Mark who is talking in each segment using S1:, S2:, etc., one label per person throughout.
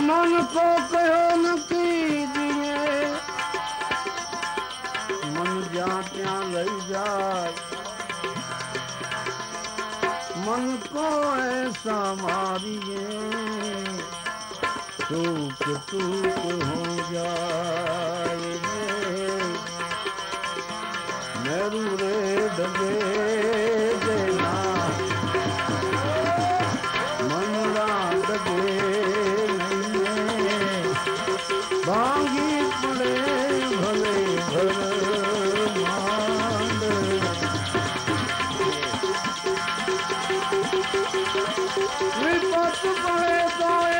S1: मन को कहो न कीजिए, मन ज्યાં ત્યાં લઈ જાય, मन को ऐसा मारिए चूक चूक हो जाए। मेरू रे डगे देना मनरा डगे नहीं, भांगी पड़े भले घर मांड। विपत पड़े सोए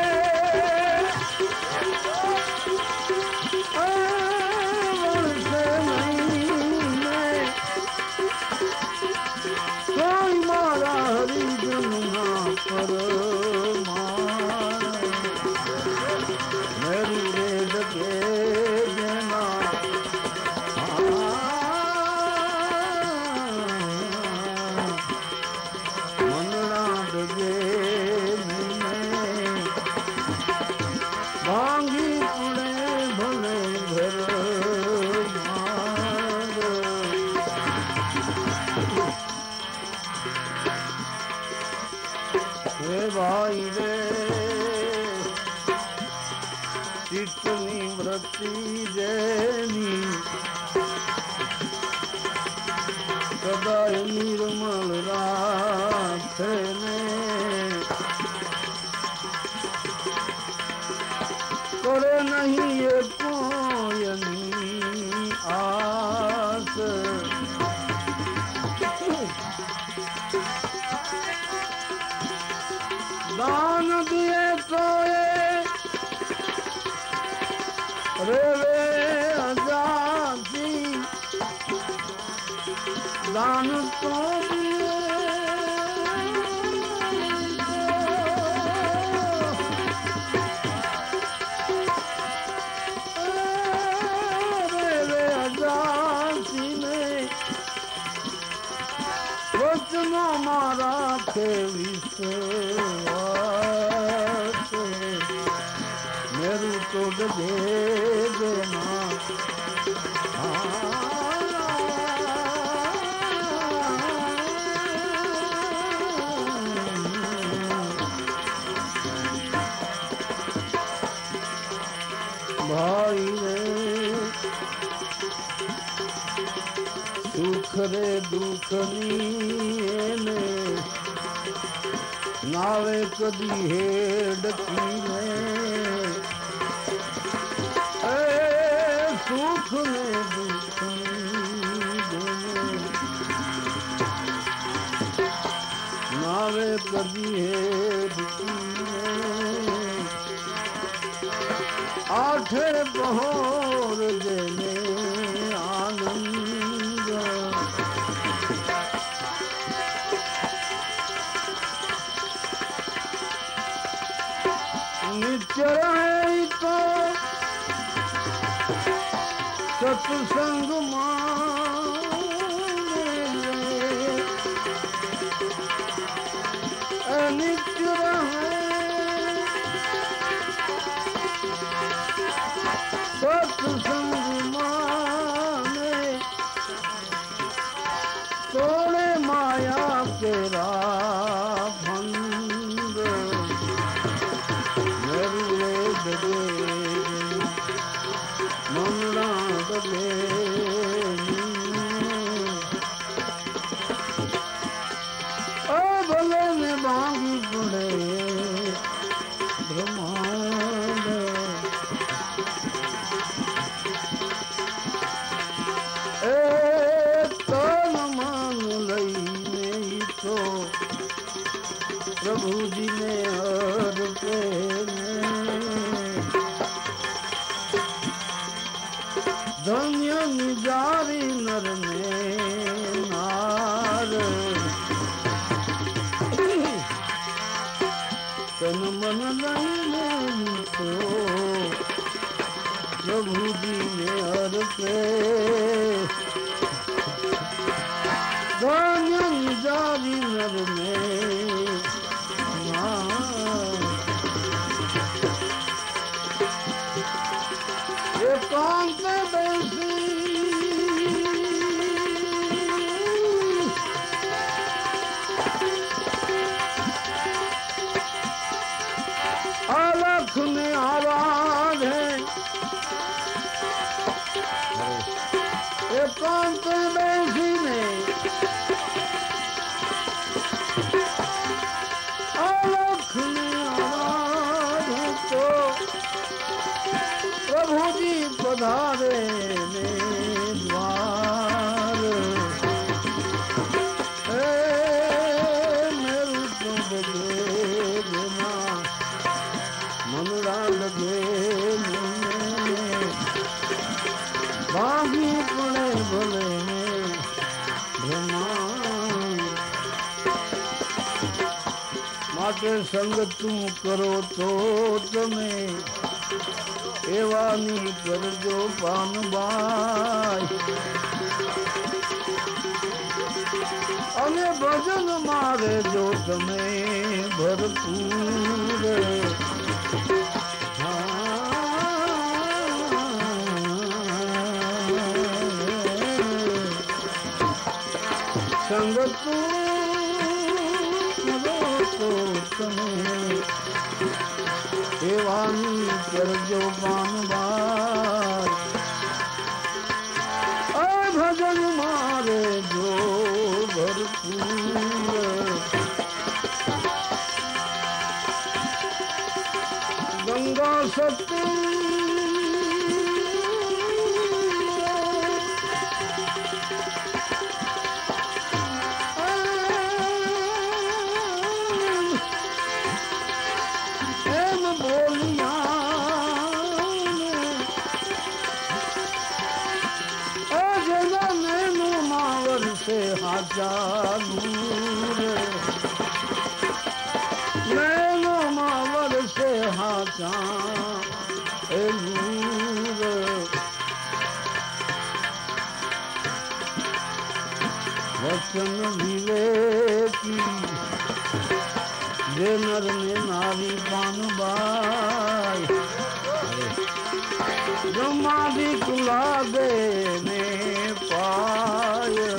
S1: से नहीं, कोई मारा हरिजन ना पर मेरू रे डगे देना मनड़ा डगे भांगी पड़े भले घर मांग। हे भाई रे चित्तनी वृत्ति जैनी सदा निर्मल राखे ने, करे नहीं ये कोयनी आस। दान दिए कोए रेवे आजादी, दान तो दिए रेवे आजादी में, वचनो मारा के विश्वास। मेरू तो डगे देना भाई रे सुख रे दुख ने नावे कदी हेड की ने, सुख ने दुख नावे कदी हेड की ने, आठे पहोर देने आनंद। निचराई तो सत्संग माने नित्य सत्संग माने, तोड़े माया केरा भंग। मेरू रे डगे मनड़ा डगे भले में भांगी पड़े ब्रह्मांड। तन मान लईने तो प्रभु जी ने हर पे धन्य निजारी नर ने नार। तन मन लईने तो प्रभु जी ने हर पे धन्य निजारी नर में એકાંત બેસીને આલખને આરાધતો પ્રભુજી પધારે ને દ્વાર મેરું તો બગે જેના મનડા લગે ભાગી પડે ભલે માટે સંગતું કરો તો તમે એવાની કરજો પાનબાઈ અને ભજન મારે જો તમે ભરપૂર સંગતું કરો તો તમે એવાની કરજો પાનબાઈ ભજન મારે જો ભરપૂર ગંગા સતી હાચાનૂર નૈનો માવર સે હાચા એ નૂર વચન વિવેકી જે નર ને નારી પાનબાઈ જમાદી તુલા દે ને પાય